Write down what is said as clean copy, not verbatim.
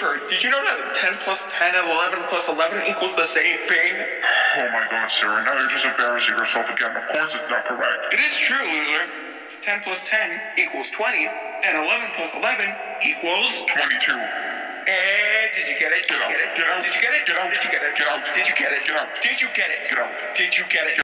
loser, did you know that 10 plus 10 and 11 plus 11 equals the same thing? Oh my god, Sarah, now you're just embarrassing yourself again. Of course it's not correct. It is true, loser. 10 plus 10 equals 20, and 11 plus 11 equals... 22. And did you get it? Get out. Get out. Did you get it? Get out. Did you get it? Get out. Did you get it? Get out. Did you get it? Get out. Did you get it?